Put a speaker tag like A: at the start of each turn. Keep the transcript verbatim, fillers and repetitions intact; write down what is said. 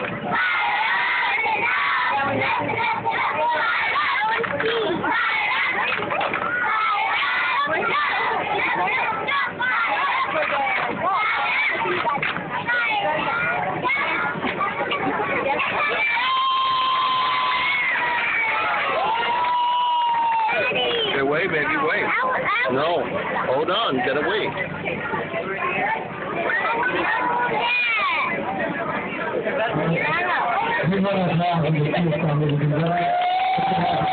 A: Okay, wait, baby, wait. No, hold on, gotta wait.
B: Yeah.